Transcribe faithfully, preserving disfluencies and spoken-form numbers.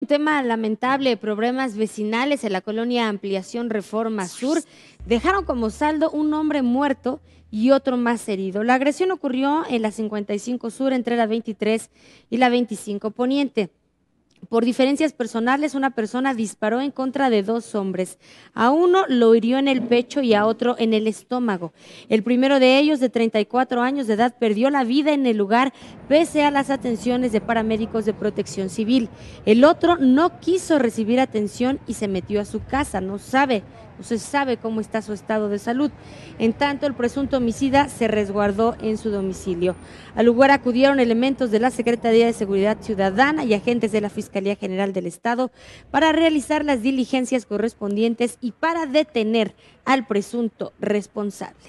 tema lamentable, problemas vecinales en la colonia Ampliación Reforma Sur dejaron como saldo un hombre muerto y otro más herido. La agresión ocurrió en la cincuenta y cinco Sur entre la veintitrés y la veinticinco Poniente. Por diferencias personales, una persona disparó en contra de dos hombres. A uno lo hirió en el pecho y a otro en el estómago. El primero de ellos, de treinta y cuatro años de edad, perdió la vida en el lugar pese a las atenciones de paramédicos de Protección Civil. El otro no quiso recibir atención y se metió a su casa. No sabe, no se sabe cómo está su estado de salud. En tanto, el presunto homicida se resguardó en su domicilio. Al lugar acudieron elementos de la Secretaría de Seguridad Ciudadana y agentes de la Fiscalía General del Estado para realizar las diligencias correspondientes y para detener al presunto responsable.